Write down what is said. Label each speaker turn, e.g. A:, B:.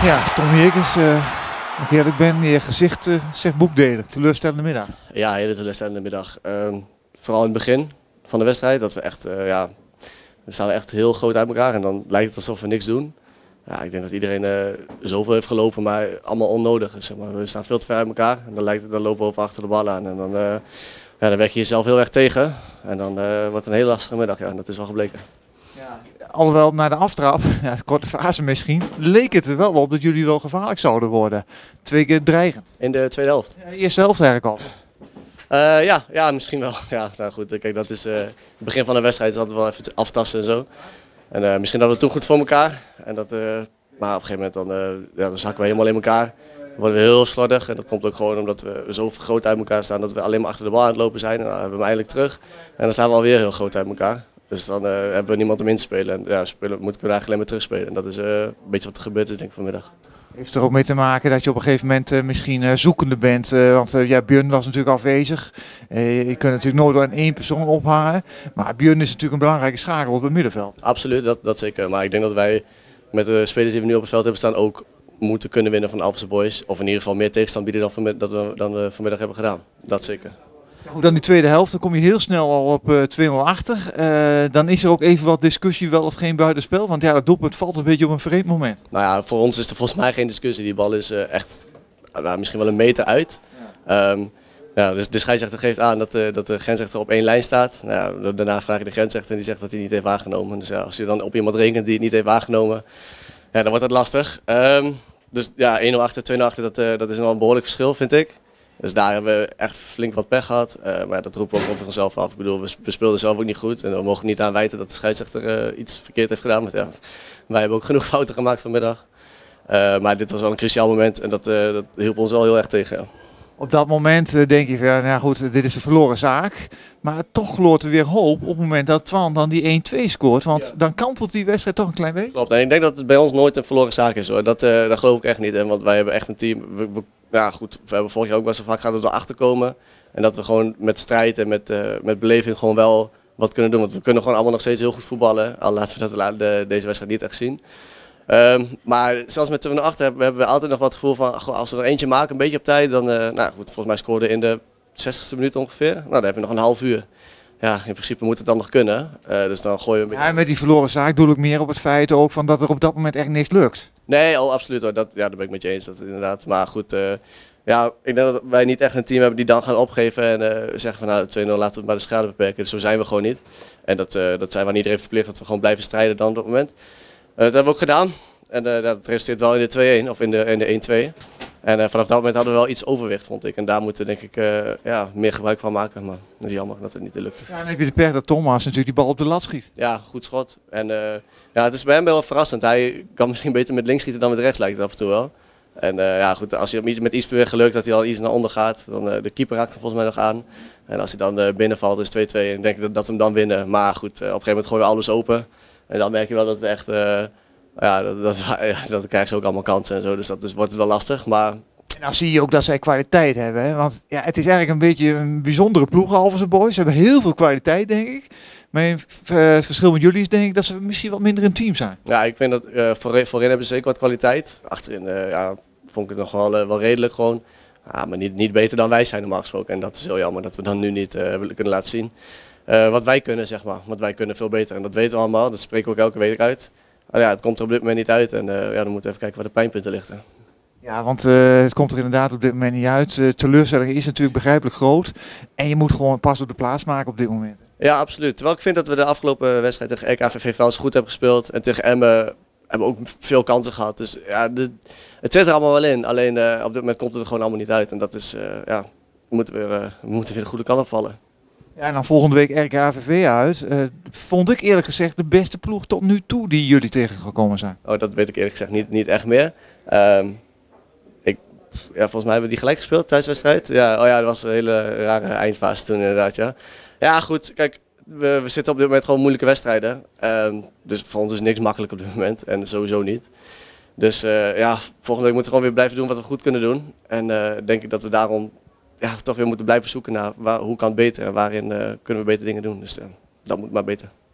A: Ja, Tom Heerkens, als ik eerlijk ben, je gezicht zegt boekdelen. Teleurstellende middag.
B: Ja, hele teleurstellende middag. Vooral in het begin van de wedstrijd, dat we echt, we staan echt heel groot uit elkaar en dan lijkt het alsof we niks doen. Ja, ik denk dat iedereen zoveel heeft gelopen, maar allemaal onnodig. Zeg maar. We staan veel te ver uit elkaar en dan lopen we over achter de bal aan. En dan werk je jezelf heel erg tegen en dan wordt het een hele lastige middag. Ja, en dat is wel gebleken.
A: Ja, alhoewel naar de aftrap, ja, korte fase misschien, leek het er wel op dat jullie wel gevaarlijk zouden worden. 2 keer dreigen.
B: In de tweede helft?
A: Ja, de eerste helft eigenlijk al.
B: Ja, misschien wel. Ja, nou goed, kijk, dat is het begin van de wedstrijd, is altijd wel even aftasten en zo. En misschien hadden we het toen goed voor elkaar. En maar op een gegeven moment dan zakken we helemaal in elkaar. Dan worden we heel slordig en dat komt ook gewoon omdat we zo groot uit elkaar staan dat we alleen maar achter de bal aan het lopen zijn. En dan hebben we hem eindelijk terug. En dan staan we alweer heel groot uit elkaar. Dus dan hebben we niemand om in te spelen. En ja, moeten we eigenlijk alleen maar terugspelen. En dat is een beetje wat er gebeurd is denk ik vanmiddag.
A: Heeft er ook mee te maken dat je op een gegeven moment misschien zoekende bent? Want Björn was natuurlijk afwezig. Je kunt natuurlijk nooit aan één persoon ophangen. Maar Björn is natuurlijk een belangrijke schakel op het middenveld.
B: Absoluut, dat zeker. Maar ik denk dat wij met de spelers die we nu op het veld hebben staan ook moeten kunnen winnen van Alphense Boys. Of in ieder geval meer tegenstand bieden dan we vanmiddag hebben gedaan. Dat zeker.
A: Goed, dan die tweede helft, dan kom je heel snel al op 2-0 achter. Dan is er ook even wat discussie wel of geen buitenspel. Want ja, dat doelpunt valt een beetje op een vreemd moment.
B: Nou ja, voor ons is er volgens mij geen discussie. Die bal is echt misschien wel een meter uit. Dus de scheidsrechter geeft aan dat de grensrechter op één lijn staat. Nou ja, daarna vraag je de grensrechter en die zegt dat hij niet heeft waargenomen. Dus ja, als je dan op iemand rekent die het niet heeft waargenomen, ja, dan wordt het lastig. Dus ja, 1-0 achter, 2-0 achter, dat is nog een behoorlijk verschil vind ik. Dus daar hebben we echt flink wat pech gehad. Maar dat roepen we ook over onszelf af. Ik bedoel, we speelden zelf ook niet goed. En we mogen niet aanwijten dat de scheidsrechter iets verkeerd heeft gedaan. Want ja, wij hebben ook genoeg fouten gemaakt vanmiddag. Maar dit was wel een cruciaal moment en dat hielp ons wel heel erg tegen. Ja.
A: Op dat moment denk je van, nou goed, dit is een verloren zaak. Maar toch gloort er weer hoop op het moment dat Twan dan die 1-2 scoort. Want dan kantelt die wedstrijd toch een klein beetje.
B: Klopt, en ik denk dat het bij ons nooit een verloren zaak is hoor. Dat geloof ik echt niet. En want wij hebben echt een team. Ja, goed, we hebben vorig jaar ook best wel vaak gehad dat we erachter komen. En dat we gewoon met strijd en met beleving gewoon wel wat kunnen doen. Want we kunnen gewoon allemaal nog steeds heel goed voetballen. Al laten we dat deze wedstrijd niet echt zien. Maar zelfs met 2-0 achter hebben we altijd nog wat het gevoel van als we er eentje maken, een beetje op tijd, dan nou goed, volgens mij scoorde in de 60ste minuut ongeveer. Nou, dan heb je nog een half uur. Ja, in principe moet het dan nog kunnen. Dus dan gooi je een beetje...
A: Ja, met die verloren zaak doe ik meer op het feit ook van dat er op dat moment echt niks lukt.
B: Nee, absoluut hoor. Daar ben ik met je eens. Dat inderdaad. Maar goed, ja, ik denk dat wij niet echt een team hebben die dan gaan opgeven en zeggen van nou 2-0 laten we maar de schade beperken. Dus zo zijn we gewoon niet. En dat zijn we aan iedereen verplicht dat we gewoon blijven strijden dan op dat moment. Dat hebben we ook gedaan. En dat resulteert wel in de 2-1 of in de 1-2. En vanaf dat moment hadden we wel iets overwicht, vond ik. En daar moeten we denk ik meer gebruik van maken. Maar het is jammer dat het niet lukt.
A: Ja, dan heb je de pech dat Thomas natuurlijk die bal op de lat schiet.
B: Ja, goed schot. En ja, het is bij hem wel verrassend. Hij kan misschien beter met links schieten dan met rechts, lijkt het af en toe wel. En ja, goed, als je met iets meer geluk dat hij al iets naar onder gaat, dan de keeper raakt hem volgens mij nog aan. En als hij dan binnenvalt, is 2-2 en ik denk dat we hem dan winnen. Maar goed, op een gegeven moment gooien we alles open. En dan merk je wel dat we echt, dan krijgen ze ook allemaal kansen en zo. Dus dat wordt het wel lastig. Maar...
A: En dan zie je ook dat zij kwaliteit hebben. Hè? Want ja, het is eigenlijk een beetje een bijzondere ploeg, Alphense Boys. Ze hebben heel veel kwaliteit, denk ik. Maar het verschil met jullie is denk ik dat ze misschien wat minder een team zijn.
B: Ja, ik vind dat voorin hebben ze zeker wat kwaliteit. Achterin vond ik het nog wel redelijk gewoon. Ja, maar niet beter dan wij zijn normaal gesproken. En dat is heel jammer dat we dan nu niet kunnen laten zien. Wat wij kunnen, zeg maar. Want wij kunnen veel beter. En dat weten we allemaal. Dat spreken we ook elke week uit. Maar ja, het komt er op dit moment niet uit. En dan moeten we even kijken waar de pijnpunten liggen.
A: Ja, want het komt er inderdaad op dit moment niet uit. Teleurstelling is natuurlijk begrijpelijk groot. En je moet gewoon pas op de plaats maken op dit moment. Ja,
B: absoluut. Terwijl ik vind dat we de afgelopen wedstrijd tegen RKVV wel eens goed hebben gespeeld. En tegen Emmen hebben we ook veel kansen gehad. Dus ja, het zit er allemaal wel in. Alleen op dit moment komt het er gewoon allemaal niet uit. En dat is, we moeten weer de goede kant opvallen.
A: Ja, en dan volgende week RKVV uit. Vond ik eerlijk gezegd de beste ploeg tot nu toe die jullie tegengekomen zijn.
B: Oh, dat weet ik eerlijk gezegd niet echt meer. Volgens mij hebben we die gelijk gespeeld tijdens de wedstrijd. Ja, dat was een hele rare eindfase toen inderdaad. Ja, goed, kijk, we zitten op dit moment gewoon moeilijke wedstrijden. Dus voor ons is niks makkelijk op dit moment en sowieso niet. Dus volgende week moeten we gewoon weer blijven doen wat we goed kunnen doen. En denk ik dat we daarom toch weer moeten blijven zoeken naar hoe kan het beter en waarin kunnen we beter dingen doen. Dus dat moet maar beter.